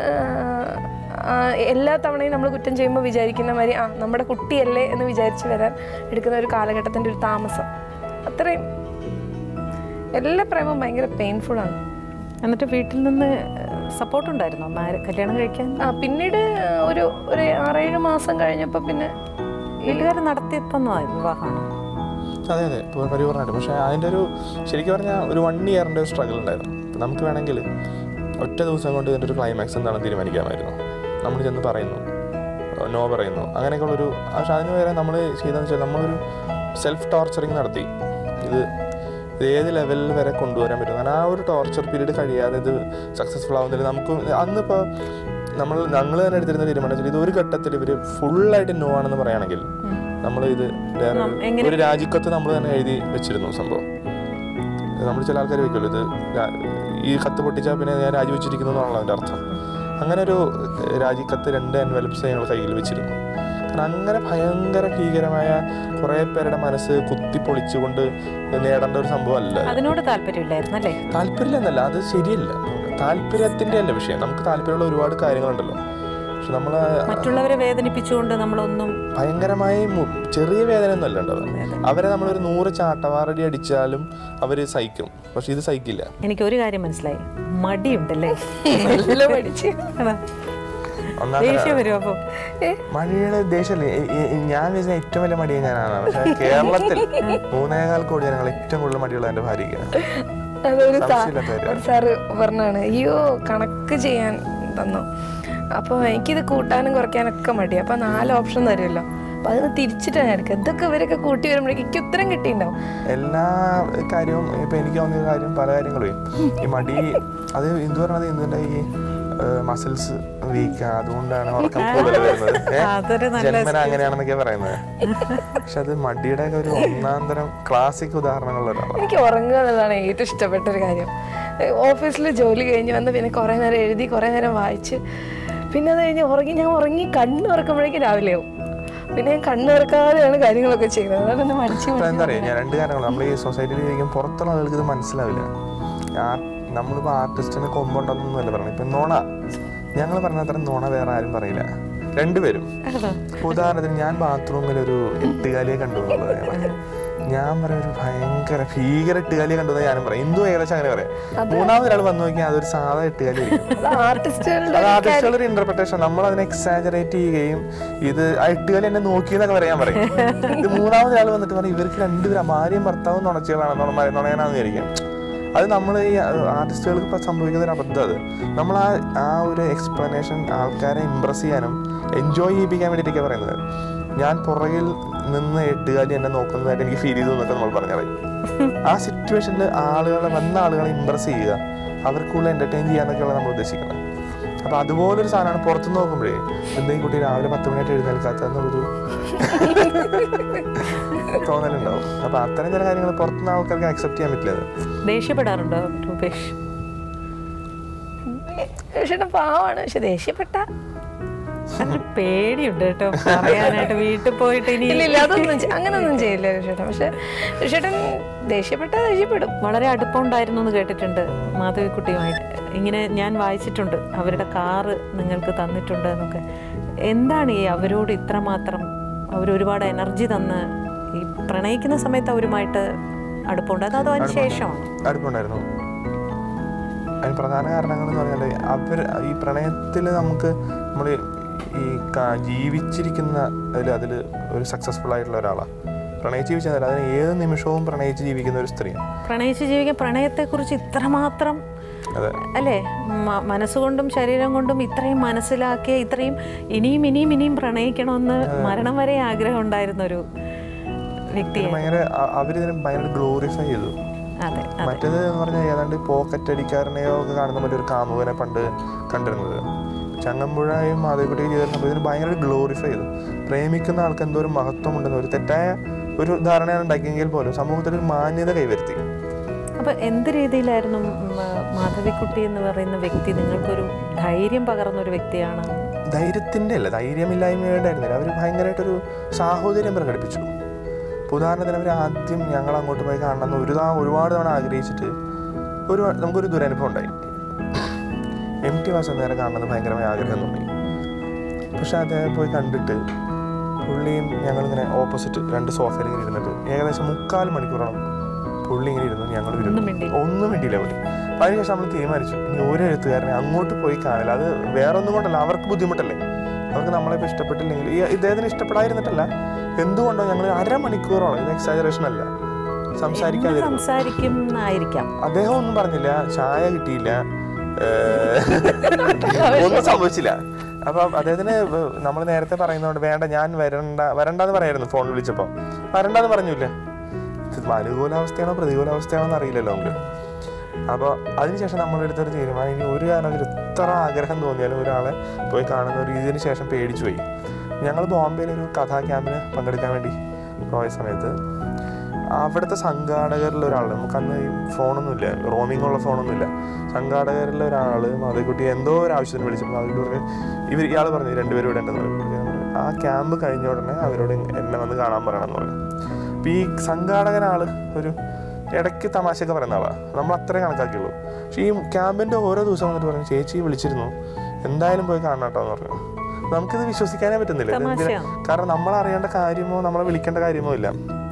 [SPEAKER 2] എല്ലാ തവണയും നമ്മൾ കുറ്റം ചെയ്യുമ്പോൾ വിചാരിക്കുന്ന മാതിരി ആ നമ്മുടെ കുട്ടിയല്ലേ എന്ന് വിചാരിച്ച് വരാൻ എടുക്കുന്ന ഒരു കാലഘട്ടത്തിൻ്റെ ഒരു താമസം അത്രയും എല്ലാ പ്രേമവും ഭയങ്കര പെയിൻഫുള്ളാണ്.
[SPEAKER 1] എന്നിട്ട് വീട്ടിൽ നിന്ന് സപ്പോർട്ട് ഉണ്ടായിരുന്നോ കല്യാണം കഴിക്കാൻ?
[SPEAKER 2] ആ പിന്നീട് ഒരു ഒരു ആറേഴ് മാസം കഴിഞ്ഞപ്പോൾ പിന്നെ
[SPEAKER 1] വീട്ടുകാർ നടത്തി തന്നതായി വിവാഹമാണ്.
[SPEAKER 3] അതെ അതെ പരിപൂർണ്ണമായിട്ട്. പക്ഷേ അതിൻ്റെ ഒരു ശരിക്കും പറഞ്ഞാൽ ഒരു വൺ ഇയറിൻ്റെ ഒരു സ്ട്രഗിൾ ഉണ്ടായിരുന്നു. നമുക്ക് വേണമെങ്കിൽ ഒറ്റ ദിവസം കൊണ്ട് ഇതിൻ്റെ ഒരു ക്ലൈമാക്സ് എന്താണെന്ന് തീരുമാനിക്കാമായിരുന്നു. നമ്മൾ ചെന്ന് പറയുന്നു, നോ പറയുന്നു, അങ്ങനെയൊക്കെയുള്ളൊരു. പക്ഷെ അതിന് വരെ നമ്മൾ ചെയ്തതെന്ന് വെച്ചാൽ നമ്മളൊരു സെൽഫ് ടോർച്ചറിങ് നടത്തി. ഇത് ഇത് ഏത് ലെവലിൽ വരെ കൊണ്ടുവരാൻ പറ്റും. കാരണം ആ ഒരു ടോർച്ചർ പീരീഡ് കഴിയാതെ ഇത് സക്സസ്ഫുൾ ആവുന്നില്ല. നമുക്ക് അന്നിപ്പോൾ നമ്മൾ ഞങ്ങൾ തന്നെ എടുത്തിരുന്ന തീരുമാനം വെച്ചാൽ ഇത് ഒരു ഘട്ടത്തിൽ ഇവർ ഫുള്ളായിട്ട് നോ ആണെന്ന് പറയുകയാണെങ്കിൽ നമ്മൾ ഇത് വേറെ ഒരു രാജിക്കത്ത് നമ്മൾ തന്നെ എഴുതി വെച്ചിരുന്നു. സംഭവം നമ്മൾ ചില ആൾക്കാർ വയ്ക്കുമല്ലോ, ഇത് ഈ കത്ത് പൊട്ടിച്ചാൽ പിന്നെ ഞാൻ രാജിവെച്ചിരിക്കുന്നു എന്നാണല്ലോ അതിൻ്റെ അർത്ഥം. അങ്ങനെ ഒരു രാജിക്കത്ത് രണ്ട് എൻവലപ്സ് ഞങ്ങൾ കയ്യിൽ വെച്ചിരുന്നു. കാരണം അങ്ങനെ ഭയങ്കര ഭീകരമായ കുറേ പേരുടെ മനസ്സ് കുത്തിപ്പൊളിച്ചുകൊണ്ട് നേടേണ്ട ഒരു സംഭവം അല്ല.
[SPEAKER 1] അതിനോട് താല്പര്യമില്ലായിരുന്നു അല്ലേ?
[SPEAKER 3] താല്പര്യമില്ലെന്നല്ല, അത് ശരിയല്ല. താല്പര്യത്തിൻ്റെ അല്ല വിഷയം. നമുക്ക് താല്പര്യമുള്ള ഒരുപാട് കാര്യങ്ങളുണ്ടല്ലോ. പക്ഷെ നമ്മൾ
[SPEAKER 1] മറ്റുള്ളവരെ വേദനിപ്പിച്ചുകൊണ്ട് നമ്മളൊന്നും
[SPEAKER 3] ഭയങ്കരമായി ചെറിയ വേദന ഒന്നും അല്ല ഉണ്ടാവുക. അവരെ നമ്മളൊരു നൂറ് ചാട്ടവാറടി അടിച്ചാലും അവർ സഹിക്കും. പക്ഷെ ഇത് സഹിക്കില്ല.
[SPEAKER 1] എനിക്ക് ഒരു കാര്യം മനസ്സിലായി, മടിയുണ്ടല്ലേ?
[SPEAKER 3] മടിയുടെ ദേഷ്യമല്ലേ? ഞാൻ വിചാരിച്ച ഏറ്റവും വലിയ മടിയെ ഞാനാണ്. പക്ഷെ കേരളത്തിൽ മൂന്നേകാൽ കോടി ജനങ്ങൾ ഏറ്റവും കൂടുതൽ മടിയുള്ള എൻ്റെ ഭാര്യയ്ക്കാണ്.
[SPEAKER 2] അതൊരു സാറ് പറഞ്ഞാണ്, അയ്യോ കണക്ക് ചെയ്യാൻ തന്നു. അപ്പോൾ എനിക്കിത് കൂട്ടാനും കുറയ്ക്കാനൊക്കെ മടി. അപ്പോൾ നാല് ഓപ്ഷൻ തരുമല്ലോ, അപ്പോൾ അതിന് തിരിച്ചിട്ടാണ് എടുക്കുക. എന്തൊക്കെ ഇവരൊക്കെ കൂട്ടി വരുമ്പോഴേക്കും എനിക്ക് ഉത്തരം കിട്ടിയിട്ടുണ്ടാവും.
[SPEAKER 3] എല്ലാ കാര്യവും ഇപ്പം എനിക്ക് തോന്നിയ കാര്യം പല കാര്യങ്ങളും ഈ മടി അത് എന്ത് പറഞ്ഞത് ഇന്ദുവിൻ്റെ ഈ മസിൽസ് വീക്കാ, അതുകൊണ്ടാണ് ഉറക്കം കൂടുതൽ വരുന്നത്, ജന്മന അങ്ങനെയാണെന്നൊക്കെ പറയുന്നത്. പക്ഷെ അത് മടിയുടെ ഒരു ഒന്നാം തരം ക്ലാസിക് ഉദാഹരണങ്ങളിലൊരാളാണ്.
[SPEAKER 2] എനിക്ക് ഉറങ്ങുക എന്നുള്ളതാണ് ഏറ്റവും ഇഷ്ടപ്പെട്ട ഒരു കാര്യം. ഓഫീസിൽ ജോലി കഴിഞ്ഞ് വന്ന് പിന്നെ കുറേ നേരം എഴുതി കുറേ നേരം വായിച്ച് പിന്നെ അത് കഴിഞ്ഞ് ഉറങ്ങി ഞാൻ ഉറങ്ങി കണ്ണ് ഉറക്കുമ്പോഴേക്കും രാവിലെ ആവും. പിന്നെ ഞാൻ കണ്ണ് തുറക്കാതെയാണ് കാര്യങ്ങളൊക്കെ ചെയ്യുന്നത്. അതാണ് എന്നെ മടിച്ചു.
[SPEAKER 3] എന്താ പറയുക, ഞാൻ രണ്ട് കാര്യങ്ങൾ നമ്മൾ ഈ സൊസൈറ്റിയിൽ ഇരിക്കും പുറത്തുള്ള ആളുകൾക്ക് ഇത് മനസ്സിലാവില്ല. നമ്മളിപ്പോൾ ആർട്ടിസ്റ്റിന് കൊമ്പുണ്ടെന്നൊന്നുമല്ല പറയണം. ഇപ്പം നോണ ഞങ്ങൾ പറഞ്ഞ അത്ര നോണ വേറെ ആരും പറയില്ല, രണ്ടുപേരും. ഉദാഹരണത്തിന് ഞാൻ ബാത്റൂമിൽ ഒരു എട്ടുകാലിയെ കണ്ടു എന്നുള്ളത് ഞാൻ പറയാം, ഒരു ഭയങ്കര ഭീകര എട്ടുകാലിയെ കണ്ടു ഞാനും പറയാം. ഇന്ദു ഏകദേശം അങ്ങനെ പറയാം. മൂന്നാമത് ഒരാൾ വന്നു നോക്കിയാൽ അതൊരു സാധാ എട്ടുകാലി ആയിരിക്കും. ആർട്ടിസ്റ്റുകളുടെ ഒരു ഇന്റർപ്രിട്ടേഷൻ. നമ്മൾ അതിനെ എക്സാജറേറ്റ് ചെയ്യുകയും ഇത് ആ എട്ടുകാലി എന്നെ നോക്കിയെന്നൊക്കെ പറയാൻ പറയും. ഇത് മൂന്നാമത് ഒരാൾ വന്നിട്ട് പറയും ഇവർക്ക് രണ്ടുപേരും ഭാര്യയും ഭർത്താവും നുണച്ചുകളാണ് നുണയനാന്ന് വിചാരിക്കും. അത് നമ്മൾ ഈ ആർട്ടിസ്റ്റുകൾക്ക് ഇപ്പം സംഭവിക്കുന്ന ഒരു അബദ്ധം. അത് നമ്മൾ ആ ആ ഒരു എക്സ്പ്ലനേഷൻ ആൾക്കാരെ ഇമ്പ്രസ് ചെയ്യാനും എൻജോയ് ചെയ്യിപ്പിക്കാൻ വേണ്ടിയിട്ടൊക്കെ പറയുന്നത്. ഞാൻ പുറകിൽ നിന്ന് എട്ടുകാലി എന്നെ നോക്കുന്നതായിട്ട് എനിക്ക് ഫീൽ ചെയ്തു എന്നൊക്കെ നമ്മൾ പറഞ്ഞറിയും. ആ സിറ്റുവേഷനിൽ ആളുകളെ വന്ന ആളുകളെ ഇമ്പ്രസ് ചെയ്യുക, അവർക്കുള്ള എൻ്റർടൈൻ ചെയ്യാന്നൊക്കെയുള്ള നമ്മൾ ഉദ്ദേശിക്കുന്നത്. അപ്പോൾ അതുപോലൊരു സാധനമാണ് പുറത്തുനിന്ന് നോക്കുമ്പോഴേ എന്തെങ്കിലും കുട്ടി രാവിലെ പത്ത് മണിയായിട്ട് എഴുന്നേൽക്കാത്തെന്നുള്ളൊരു തോന്നലുണ്ടാവും. അപ്പോൾ അത്തരം ചില കാര്യങ്ങൾ പുറത്തുനിന്ന് ആൾക്കാർക്ക് അക്സെപ്റ്റ് ചെയ്യാൻ പറ്റില്ല.
[SPEAKER 1] ദേഷ്യപ്പെടാറുണ്ടോ രൂപേഷ്?
[SPEAKER 2] ദേഷ്യം പാവാണ്, പക്ഷെ ദേഷ്യപ്പെട്ട
[SPEAKER 1] പേടിയുണ്ട് കേട്ടോ പറയാനായിട്ട്. വീട്ടിൽ പോയിട്ട് ഇനി
[SPEAKER 2] ഇല്ല അതൊന്നും അങ്ങനൊന്നും ചെയ്യില്ല ചേട്ടൻ. പക്ഷെ ചേട്ടൻ ദേഷ്യപ്പെട്ട ദേഷ്യപ്പെടും.
[SPEAKER 1] വളരെ അടുപ്പമുണ്ടായിരുന്നു എന്ന് കേട്ടിട്ടുണ്ട് മാധവിക്കുട്ടിയുമായിട്ട്. ഇങ്ങനെ ഞാൻ വായിച്ചിട്ടുണ്ട്, അവരുടെ കാറ് നിങ്ങൾക്ക് തന്നിട്ടുണ്ട് എന്നൊക്കെ. എന്താണ് ഈ അവരോട് ഇത്രമാത്രം അവരൊരുപാട് എനർജി തന്ന് ഈ പ്രണയിക്കുന്ന സമയത്ത് അവരുമായിട്ട് അടുപ്പമുണ്ടായിരുന്നു? അതോ അതിന് ശേഷമാണ്?
[SPEAKER 3] അടുപ്പമുണ്ടായിരുന്നു. അതിന് പ്രധാന കാരണങ്ങൾ എന്ന് പറഞ്ഞാൽ അവർ ഈ പ്രണയത്തിൽ നമുക്ക് നമ്മൾ ഈ ജീവിച്ചിരിക്കുന്ന അതിൽ അതിൽ ഒരു സക്സസ്ഫുൾ ആയിട്ടുള്ള ഒരാളാണ്. പ്രണയിച്ച് ജീവിച്ചാൽ അതിന് ഏത് നിമിഷവും പ്രണയിച്ച് ജീവിക്കുന്ന ഒരു സ്ത്രീയാണ്.
[SPEAKER 1] പ്രണയിച്ച് ജീവിക്കാൻ പ്രണയത്തെക്കുറിച്ച് ഇത്രമാത്രം അല്ലേ, മനസ്സുകൊണ്ടും ശരീരം കൊണ്ടും ഇത്രയും മനസ്സിലാക്കിയ, ഇത്രയും ഇനിയും ഇനിയും ഇനിയും പ്രണയിക്കണമെന്ന് മരണം വരെ ആഗ്രഹം ഉണ്ടായിരുന്ന ഒരു വ്യക്തി.
[SPEAKER 3] ഭയങ്കര അവരിതിനെ ഭയങ്കര ഗ്ലോറിഫൈ ചെയ്തു. മറ്റേത് എന്ന് പറഞ്ഞാൽ ഏതാണ്ട് പോക്കറ്റ് അടിക്കാരനെയോ ഒക്കെ കാണുന്ന പോലെ ഒരു കാമുകനെ പണ്ട് കണ്ടിരുന്നത്. ചങ്ങമ്പുഴയും മാധവിക്കുട്ടിയും ചെയ്തിരുന്നപ്പോൾ ഇതിന് ഭയങ്കര ഗ്ലോറിഫൈ ചെയ്തു. പ്രേമിക്കുന്ന ആൾക്ക് എന്തോ ഒരു മഹത്വം ഉണ്ടെന്ന് ഒരു തെറ്റായ ഒരു ധാരണയാണ് ഉണ്ടാക്കിയെങ്കിൽ പോലും സമൂഹത്തിൽ ഒരു മാന്യത കൈവരുത്തി.
[SPEAKER 1] അപ്പോൾ എന്ത് രീതിയിലായിരുന്നു മാധവിക്കുട്ടി എന്ന് പറയുന്ന വ്യക്തി നിങ്ങൾക്കൊരു ധൈര്യം പകർന്നൊരു വ്യക്തിയാണ്?
[SPEAKER 3] ധൈര്യത്തിൻ്റെ അല്ല, ധൈര്യമില്ലായ്മയുണ്ടായിരുന്നില്ല. അവർ ഭയങ്കരമായിട്ടൊരു സാഹോദര്യം പ്രകടിപ്പിച്ചു. ഉദാഹരണത്തിന് അവർ ആദ്യം ഞങ്ങൾ അങ്ങോട്ട് പോയി കാണണമെന്ന് ഒരു ഒരുപാട് തവണ ആഗ്രഹിച്ചിട്ട് ഒരു നമുക്കൊരു ദുരനുഭവം ഉണ്ടായി. എം ടി വാസൻ നേരെ കാണണമെന്ന് ഭയങ്കരമായ ആഗ്രഹം തോന്നി. പക്ഷെ അദ്ദേഹം പോയി കണ്ടിട്ട് പുള്ളിയും ഞങ്ങളിങ്ങനെ ഓപ്പോസിറ്റ് രണ്ട് സോഫയിൽ ഇങ്ങനെ ഇരുന്നിട്ട് ഏകദേശം മുക്കാൽ മണിക്കൂറോളം പുള്ളി ഇങ്ങനെ ഇരുന്നു. ഞങ്ങൾ ഇരുന്നു, ഒന്നും വേണ്ടിയില്ല പുള്ളി. അതിനുശേഷം നമ്മൾ തീരുമാനിച്ചു ഇനി ഒരു എഴുത്തുകാരനെ അങ്ങോട്ട് പോയി കാണില്ല. അത് വേറെ ഒന്നും കൊണ്ടല്ല, അവർക്ക് ബുദ്ധിമുട്ടല്ലേ, അവർക്ക് നമ്മളിപ്പോൾ ഇഷ്ടപ്പെട്ടില്ലെങ്കിൽ ഈ ഇദ്ദേഹത്തിന് ഇഷ്ടപ്പെടാതിരുന്നിട്ടല്ല, എന്തുകൊണ്ടോ ഞങ്ങൾ അരമണിക്കൂറോളം, ഇത് എക്സാജറേഷൻ അല്ല, സംസാരിക്കാതിരുന്നു. അദ്ദേഹം ഒന്നും പറഞ്ഞില്ല, ചായ കിട്ടിയില്ല, ഒന്നും സംഭവിച്ചില്ല. അപ്പം അദ്ദേഹത്തിന് നമ്മൾ നേരത്തെ പറയുന്നതുകൊണ്ട് വേണ്ട ഞാൻ വരണ്ട വരണ്ടെന്ന് പറയായിരുന്നു. ഫോൺ വിളിച്ചപ്പോൾ വരണ്ടെന്ന് പറഞ്ഞില്ല. അനുകൂലാവസ്ഥയാണോ പ്രതികൂലാവസ്ഥയാണോ എന്ന് അറിയില്ലല്ലോ നമുക്ക്. അപ്പോൾ അതിനുശേഷം നമ്മളെടുത്തൊരു തീരുമാനം, ഇനി ഒരു കാരണത്തിൽ എത്ര ആഗ്രഹം തോന്നിയാലും ഒരാളെ പോയി കാണുന്ന ഒരു ഇതിന് ശേഷം പേടിച്ചു പോയി. ഞങ്ങൾ ബോംബെയിൽ ഒരു കഥാ ക്യാമ്പിന് പങ്കെടുക്കാൻ വേണ്ടി പോയ സമയത്ത് അവിടുത്തെ സംഘാടകരിൽ ഒരാൾ, നമുക്കന്ന് ഫോണൊന്നുമില്ല, റോമിങ്ങുള്ള ഫോണൊന്നുമില്ല, സംഘാടകരിൽ ഒരാൾ മാധവിക്കുട്ടി എന്തോ ഒരു ആവശ്യത്തിന് വിളിച്ചപ്പോൾ അവരോട് പറഞ്ഞു ഇവർ ഇയാൾ പറഞ്ഞു രണ്ടുപേരും ഇവിടെ ഉണ്ടെന്ന് പറഞ്ഞു. ആ ക്യാമ്പ് കഴിഞ്ഞ ഉടനെ അവരോട് എന്നെ വന്ന് കാണാൻ പറയണമെന്ന് പറഞ്ഞു. അപ്പോൾ ഈ സംഘാടകനാൾ ഒരു ഇടയ്ക്ക് തമാശയൊക്കെ പറയുന്ന ആളാണ്, നമ്മൾ അത്രേ കണക്കാക്കിയുള്ളൂ. പക്ഷേ ഈ ക്യാമ്പിൻ്റെ ഓരോ ദിവസം വന്നിട്ട് പറഞ്ഞു ചേച്ചി വിളിച്ചിരുന്നു, എന്തായാലും പോയി കാണണം കേട്ടോ എന്ന് പറഞ്ഞു. നമുക്കിത് വിശ്വസിക്കാനേ പറ്റുന്നില്ല. കാരണം നമ്മൾ അറിയേണ്ട കാര്യമോ നമ്മളെ വിളിക്കേണ്ട കാര്യമോ ഇല്ല.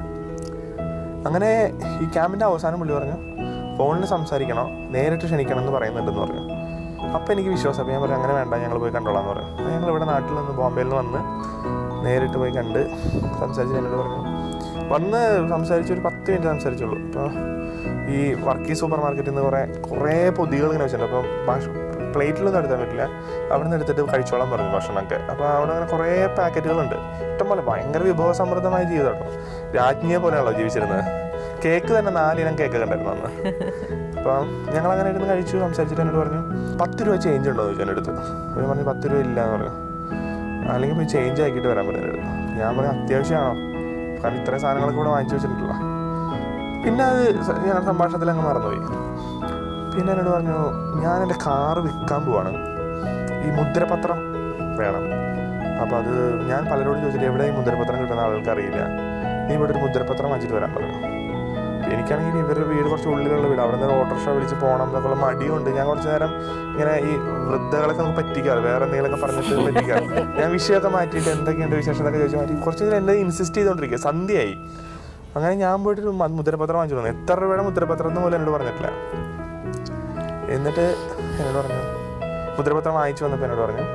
[SPEAKER 3] അങ്ങനെ ഈ ക്യാമ്പിൻ്റെ അവസാനം പുള്ളി പറഞ്ഞു ഫോണിൽ സംസാരിക്കണോ നേരിട്ട് ക്ഷണിക്കണം എന്ന് പറയുന്നുണ്ടെന്ന് പറഞ്ഞു. അപ്പോൾ എനിക്ക് വിശ്വാസം. അപ്പോൾ ഞാൻ പറഞ്ഞു അങ്ങനെ വേണ്ട, ഞങ്ങൾ പോയി കണ്ടോളാം എന്ന് പറഞ്ഞു. ഞങ്ങൾ ഇവിടെ നാട്ടിൽ നിന്ന് ബോംബെയിൽ നിന്ന് വന്ന് നേരിട്ട് പോയി കണ്ട് സംസാരിച്ച് എന്നോട് പറഞ്ഞു. വന്ന് സംസാരിച്ച് ഒരു പത്ത് മിനിറ്റ് സംസാരിച്ചുള്ളൂ. അപ്പോൾ ഈ വർക്കി സൂപ്പർ മാർക്കറ്റിൽ നിന്ന് കുറേ കുറേ പൊതികൾ ഇങ്ങനെ വെച്ചിട്ടുണ്ട്. അപ്പോൾ ഭക്ഷ പ്ലേറ്റിലൊന്നും എടുത്താൻ പറ്റില്ല, അവിടെ നിന്ന് എടുത്തിട്ട് കഴിച്ചോളാൻ പറഞ്ഞു ഭക്ഷണമൊക്കെ. അപ്പോൾ അവിടെ അങ്ങനെ കുറേ പാക്കറ്റുകളുണ്ട്, ഇഷ്ടംപോലെ. ഭയങ്കര വിഭവസമൃദ്ധമായ ജീവിതം കേട്ടോ, രാജ്ഞിയെ പോലെയാണല്ലോ ജീവിച്ചിരുന്നത്. കേക്ക് തന്നെ നാലിനം കേക്കൊക്കെ ഉണ്ടായിരുന്നു അന്ന്. അപ്പം ഞങ്ങളങ്ങനെ ഇരുന്ന് കഴിച്ചു, സംസാരിച്ചിട്ട് എന്നോട് പറഞ്ഞു പത്ത് രൂപ ചേഞ്ച് ഉണ്ടോ എന്ന് ചോദിച്ചു എൻ്റെ അടുത്ത്. ഞാൻ പറഞ്ഞു പത്ത് രൂപ ഇല്ല എന്ന് പറഞ്ഞു. അല്ലെങ്കിൽ പോയി ചേഞ്ച് ആക്കിയിട്ട് വരാൻ പറഞ്ഞു എൻ്റെ അടുത്ത്. ഞാൻ പറഞ്ഞു അത്യാവശ്യമാണോ, കാരണം ഇത്രയും സാധനങ്ങളൊക്കെ ഇവിടെ വാങ്ങിച്ചു വെച്ചിട്ടുണ്ടല്ലോ. പിന്നെ അത് ഞങ്ങളുടെ സംഭാഷണത്തിൽ അങ്ങ് മറന്നുപോയി. പിന്നെ എന്നോട് പറഞ്ഞു ഞാൻ എൻ്റെ കാറ് വിൽക്കാൻ പോവാണ്, ഈ മുദ്രപത്രം വേണം. അപ്പോൾ അത് ഞാൻ പലരോടും ചോദിച്ചിട്ട് എവിടെ ഈ മുദ്രപത്രം കിട്ടുന്ന ആളുകൾക്ക് അറിയില്ല, നീ ഇവിടെ ഒരു മുദ്രപത്രം വാങ്ങിച്ചിട്ട് വരാൻ പറഞ്ഞു. എനിക്കാണെങ്കിൽ ഇവരുടെ വീട് കുറച്ച് ഉള്ളിലുള്ള വീട്, അവിടെ നിന്ന് ഓട്ടോറിക്ഷ വിളിച്ച് പോകണം എന്നൊക്കെയുള്ള മടിയുണ്ട്. ഞാൻ കുറച്ച് നേരം ഇങ്ങനെ ഈ വൃദ്ധകളൊക്കെ നമുക്ക് പറ്റിക്കാറ്, വേറെ എന്തെങ്കിലുമൊക്കെ പറഞ്ഞിട്ട് പറ്റിക്കാറ്. ഞാൻ വിഷയമൊക്കെ മാറ്റിയിട്ട് എന്തൊക്കെയുണ്ട് വിശേഷം എന്നൊക്കെ ചോദിച്ചു മാറ്റി കുറച്ച് നേരം എന്നെ ഇൻസിസ്റ്റ് ചെയ്തുകൊണ്ടിരിക്കുക. സന്ധ്യയായി. അങ്ങനെ ഞാൻ പോയിട്ട് മുദ്രപത്രം വാങ്ങിച്ചു തന്നു. എത്ര രൂപയുടെ മുദ്രപത്രം എന്ന് പോലും എന്നോട് പറഞ്ഞിട്ടില്ല. എന്നിട്ട് എന്നോട് പറഞ്ഞു, മുദ്രപത്രം വാങ്ങിച്ചു വന്നപ്പോൾ എന്നോട് പറഞ്ഞു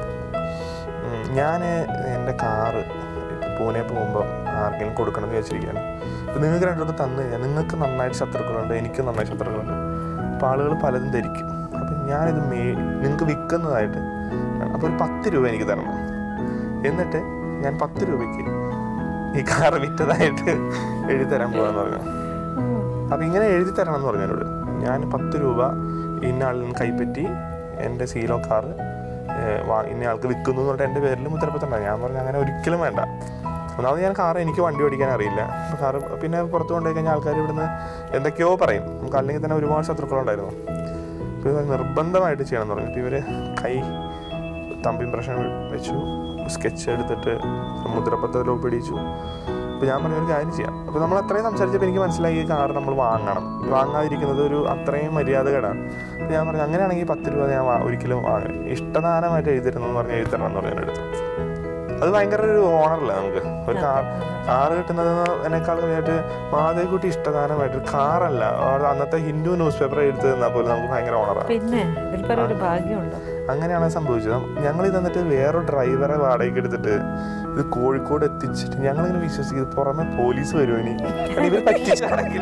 [SPEAKER 3] ഞാൻ എൻ്റെ കാറ് പൂനെ പോകുമ്പോൾ ആർക്കെങ്കിലും കൊടുക്കണമെന്ന് വിചാരിച്ചിരിക്കുകയാണ്. അപ്പോൾ നിങ്ങൾക്ക് രണ്ടുപേർക്ക് തന്നു കഴിഞ്ഞാൽ നിങ്ങൾക്ക് നന്നായിട്ട് ശത്രുക്കളുണ്ട്, എനിക്ക് നന്നായിട്ട് ശത്രുക്കളുണ്ട്. അപ്പോൾ ആളുകൾ പലതും ധരിക്കും. അപ്പം ഞാനിത് മേ നിങ്ങൾക്ക് വിൽക്കുന്നതായിട്ട്, അപ്പോൾ ഒരു പത്ത് രൂപ എനിക്ക് തരണം. എന്നിട്ട് ഞാൻ പത്ത് രൂപയ്ക്ക് ഈ കാറ് വിറ്റതായിട്ട് എഴുതി തരാൻ പോകാമെന്ന് പറഞ്ഞു. അപ്പം ഇങ്ങനെ എഴുതി തരണം എന്ന് പറഞ്ഞു എന്നോട്. ഞാൻ പത്ത് രൂപ ഇന്ന ആളിൽ നിന്ന് കൈപ്പറ്റി എൻ്റെ സീലോ കാറ് ഇന്ന ആൾക്ക് വിൽക്കുന്നു എന്ന് പറഞ്ഞിട്ട് എൻ്റെ പേരിൽ മുദ്രപത്രം. ഞാൻ പറഞ്ഞു അങ്ങനെ ഒരിക്കലും വേണ്ട. ഒന്നാമത് ഞാൻ കാറ് എനിക്ക് വണ്ടി ഓടിക്കാൻ അറിയില്ല. അപ്പോൾ കാറ് പിന്നെ പുറത്ത് കൊണ്ടുപോയി കഴിഞ്ഞാൽ ആൾക്കാർ ഇവിടുന്ന് എന്തൊക്കെയോ പറയും. നമുക്ക് അല്ലെങ്കിൽ തന്നെ ഒരുപാട് ശത്രുക്കളുണ്ടായിരുന്നു. അപ്പോൾ ഇത് നിർബന്ധമായിട്ട് ചെയ്യണം എന്ന് പറഞ്ഞിട്ട് ഇവർ കൈ തമ്പ് ഇംപ്രഷൻ വെച്ചു, സ്കെച്ച് എടുത്തിട്ട് മുദ്രപത്രത്തിൽ പിടിച്ചു. അപ്പോൾ ഞാൻ പറഞ്ഞ ഒരു കാര്യം ചെയ്യാം. അപ്പോൾ നമ്മൾ അത്രയും സംസാരിച്ചപ്പോൾ എനിക്ക് മനസ്സിലായി ഈ കാറ് നമ്മൾ വാങ്ങണം, വാങ്ങാതിരിക്കുന്നത് ഒരു അത്രയും മര്യാദകേടാണ്. അപ്പോൾ ഞാൻ പറഞ്ഞു അങ്ങനെയാണെങ്കിൽ പത്ത് രൂപ ഞാൻ ഒരിക്കലും വാങ്ങി ഇഷ്ടദാനമായിട്ട് എഴുതിരുന്നു എന്ന് പറഞ്ഞ് എഴുതണം എന്ന് പറഞ്ഞ എൻ്റെ അടുത്ത്. അത് ഭയങ്കര ഒരു ഓണറല്ലേ നമുക്ക്. ഒരു കാർ കാറ് കിട്ടുന്നതിനേക്കാൾ കഴിഞ്ഞിട്ട് മാധവിക്കുട്ടി ഇഷ്ടദാനമായിട്ട് കാറല്ല, അന്നത്തെ ഹിന്ദു ന്യൂസ് പേപ്പർ എടുത്ത് തന്നാൽ പോലും നമുക്ക് ഭയങ്കര ഓണറാണ്.
[SPEAKER 1] പിന്നെ ഒരു ഭാഗ്യമുണ്ട്.
[SPEAKER 3] അങ്ങനെയാണ് സംഭവിച്ചത്. ഞങ്ങൾ ഇത് എന്നിട്ട് വേറൊരു ഡ്രൈവറെ വാടകയ്ക്ക് എടുത്തിട്ട് ഇത് കോഴിക്കോട് എത്തിച്ചിട്ട് ഞങ്ങളിങ്ങനെ വിശ്വസിക്കുന്നത് പുറമെ പോലീസ് വരുമോ ഇനി, ഇവർ പറ്റിച്ചാണെങ്കിലോ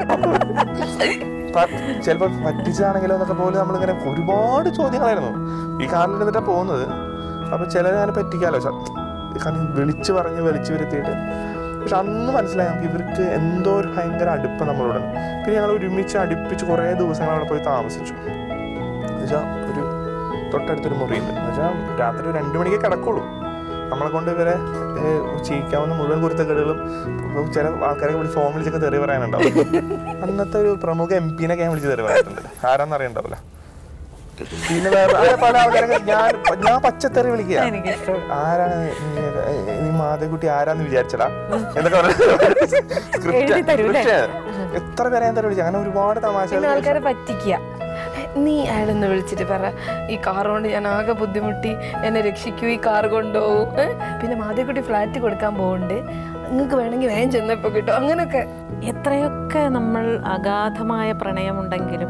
[SPEAKER 3] ചിലപ്പോൾ പറ്റിച്ചാണെങ്കിലോ എന്നൊക്കെ പോലും നമ്മളിങ്ങനെ ഒരുപാട് ചോദ്യങ്ങളായിരുന്നു. ഈ കാറിൽ ഇരുന്നിട്ടാണ് പോകുന്നത്. അപ്പോൾ ചിലരങ്ങനെ പറ്റിക്കാമല്ലോ, കാരണം വിളിച്ച് പറഞ്ഞ് വലിച്ചു വരുത്തിയിട്ട്. പക്ഷെ അന്ന് മനസ്സിലായി നമുക്ക് ഇവർക്ക് എന്തോ ഒരു ഭയങ്കര അടുപ്പം നമ്മളോട്. പിന്നെ ഞങ്ങൾ ഒരുമിച്ച് അടുപ്പിച്ച് കുറേ ദിവസങ്ങൾ അവിടെ പോയി താമസിച്ചു. എന്നുവെച്ചാൽ ഒരു തൊട്ടടുത്തൊരു മുറിയുണ്ട്. എന്നുവെച്ചാൽ രാത്രി രണ്ട് മണിക്ക് കിടക്കുള്ളൂ. നമ്മളെ കൊണ്ട് ഇവരെ ചെയ്യിക്കാവുന്ന മുഴുവൻ കുരുത്തക്കേടുകളും ചില ആൾക്കാരൊക്കെ വിളിച്ച് ഫോൺ വിളിച്ചൊക്കെ തെറി പറയാനുണ്ടാവും. അന്നത്തെ ഒരു പ്രമുഖ എം പിന്നൊക്കെ ഞാൻ വിളിച്ച് തെറി പറയാറുണ്ട്. ആരാന്ന് അറിയണ്ടാവില്ല. പിന്നെ വേറെ പല ആൾക്കാരൊക്കെ ഞാൻ ഞാൻ പച്ചത്തെറി വിളിക്കുക, ആരാണ് നീ മാധവിക്കുട്ടി ആരാന്ന് വിചാരിച്ചടാ എന്നൊക്കെ സ്ക്രിപ്റ്റ് എത്ര പേരെ ഞാൻ തെറി വിളിച്ചു. അങ്ങനെ ഒരുപാട് തമാശകൾ.
[SPEAKER 2] ആൾക്കാരെ പറ്റിക്കുക. നീ അയാളൊന്ന് വിളിച്ചിട്ട് പറ, ഈ കാർ കൊണ്ട് ഞാൻ ആകെ ബുദ്ധിമുട്ടി, എന്നെ രക്ഷിക്കൂ, ഈ കാർ കൊണ്ടുപോകും, പിന്നെ മാധവിക്കുട്ടി ഫ്ലാറ്റ് കൊടുക്കാൻ പോകുന്നുണ്ട്, നിങ്ങൾക്ക് വേണമെങ്കിൽ വേഗം ചെന്നപ്പോൾ കിട്ടും. അങ്ങനെയൊക്കെ
[SPEAKER 1] എത്രയൊക്കെ നമ്മൾ അഗാധമായ പ്രണയമുണ്ടെങ്കിലും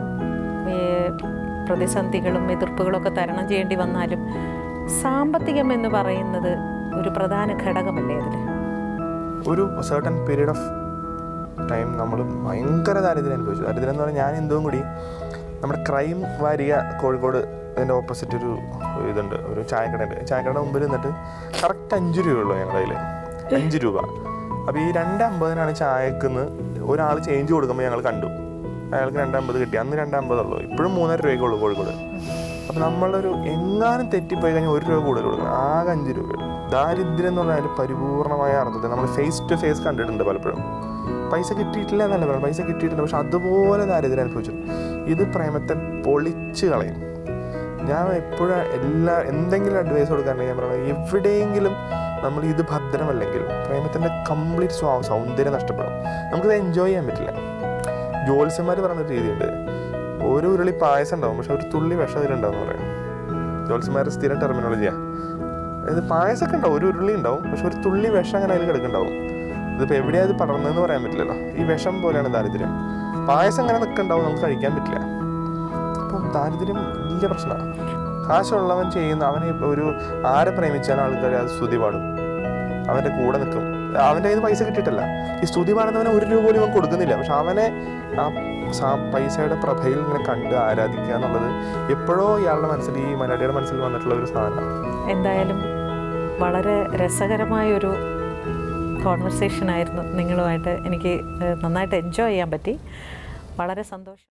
[SPEAKER 1] പ്രതിസന്ധികളും എതിർപ്പുകളൊക്കെ തരണം ചെയ്യേണ്ടി വന്നാലും സാമ്പത്തികം എന്ന് പറയുന്നത് ഒരു പ്രധാന ഘടകമല്ലേ അതിൽ?
[SPEAKER 3] ഒരു സർട്ടൻ പീരീഡ് ഓഫ് ടൈം നമ്മൾ ഭയങ്കര ദാരിദ്ര്യം അനുഭവിച്ചു. ദാരിദ്ര്യം എന്ന് പറഞ്ഞാൽ ഞാൻ എന്തും കൂടി നമ്മുടെ ക്രൈം വാരിക കോഴിക്കോട് അതിൻ്റെ ഓപ്പോസിറ്റ് ഒരു ഇതുണ്ട്, ഒരു ചായക്കടയുണ്ട്. ചായക്കടയുടെ മുമ്പിൽ നിന്നിട്ട് കറക്റ്റ് അഞ്ച് രൂപയുള്ളൂ ഞങ്ങളുടെ കയ്യിൽ, അഞ്ച് രൂപ. അപ്പോൾ ഈ രണ്ട് അമ്പതിനാണ് ചായക്കുന്ന് ഒരാൾ ചേഞ്ച് കൊടുക്കുമ്പോൾ ഞങ്ങൾ കണ്ടു. അയാൾക്ക് രണ്ടമ്പത് കിട്ടി. അന്ന് രണ്ടമ്പതുള്ളൂ, ഇപ്പോഴും മൂന്നര രൂപയ്ക്കുള്ളൂ കോഴിക്കോട്. അപ്പോൾ നമ്മളൊരു എങ്ങാനും തെറ്റിപ്പോയി കഴിഞ്ഞാൽ ഒരു രൂപ കൂടുതൽ കൊടുക്കണം, ആകെ അഞ്ച് രൂപ. ദാരിദ്ര്യം എന്ന് പറഞ്ഞാൽ പരിപൂർണമായ അർത്ഥത്തിൽ നമ്മൾ ഫേസ് ടു ഫേസ് കണ്ടിട്ടുണ്ട് പലപ്പോഴും. പൈസ കിട്ടിയിട്ടില്ല എന്നല്ല പറയാം, പൈസ കിട്ടിയിട്ടുണ്ട്, പക്ഷെ അതുപോലെ ദാരിദ്ര്യം അനുഭവിച്ചു. ഇത് പ്രേമത്തെ പൊളിച്ച് കളയും. ഞാൻ എപ്പോഴും എല്ലാ എന്തെങ്കിലും അഡ്വൈസ് കൊടുക്കാറുണ്ടെങ്കിൽ ഞാൻ പറയുന്നത്, എവിടെയെങ്കിലും നമ്മൾ ഇത് ഭദ്രമല്ലെങ്കിൽ പ്രേമത്തിൻ്റെ കംപ്ലീറ്റ് സ്വാ സൗന്ദര്യം നഷ്ടപ്പെടും. നമുക്കിത് എൻജോയ് ചെയ്യാൻ പറ്റില്ല. ജ്യോത്സ്യന്മാർ പറഞ്ഞൊരു രീതിയുണ്ട്, ഒരു ഉരുളി പായസം ഉണ്ടാവും പക്ഷെ ഒരു തുള്ളി വിഷം ഇതിലുണ്ടാവും എന്ന് പറയും. ജ്യോത്സ്യന്മാരുടെ സ്ഥിരം ടെർമിനോളജിയാണ്. അതായത് പായസമൊക്കെ ഉണ്ടാവും, ഒരു ഉരുളി ഉണ്ടാവും പക്ഷെ ഒരു തുള്ളി വിഷം അങ്ങനെ അതിൽ കിടക്കുന്നുണ്ടാവും. ഇതിപ്പോൾ എവിടെയാണ് ഇത് പടർന്നതെന്ന് പറയാൻ പറ്റില്ലല്ലോ. ഈ വിഷം പോലെയാണ് ദാരിദ്ര്യം. പായസം അങ്ങനെ നിൽക്കുന്നുണ്ടാവും, നമുക്ക് കഴിക്കാൻ പറ്റില്ല. അപ്പം ദാരിദ്ര്യം വലിയ പ്രശ്നമാണ്. കാശുള്ളവൻ ചെയ്യുന്ന അവനെ ഒരു ആരെ പ്രേമിച്ചാലും ആൾക്കാർ അത് സ്തുതി പാടും, അവൻ്റെ കൂടെ നിൽക്കും. അവൻ്റെ കയ്യിൽ പൈസ കിട്ടിയിട്ടല്ല, ഈ സ്തുതി പാടുന്നവനെ ഒരു രൂപ പോലും അവൻ കൊടുക്കുന്നില്ല, പക്ഷെ അവനെ ആ പൈസയുടെ പ്രഭയിൽ ഇങ്ങനെ കണ്ട് ആരാധിക്കുക എന്നുള്ളത് എപ്പോഴോ ഇയാളുടെ മനസ്സിൽ, ഈ മലയാളിയുടെ മനസ്സിൽ വന്നിട്ടുള്ള ഒരു സാധനമാണ്.
[SPEAKER 1] എന്തായാലും വളരെ രസകരമായൊരു കോൺവെർസേഷൻ ആയിരുന്നു നിങ്ങളുമായിട്ട്. എനിക്ക് നന്നായിട്ട് എൻജോയ് ചെയ്യാൻ പറ്റി. വളരെ സന്തോഷം.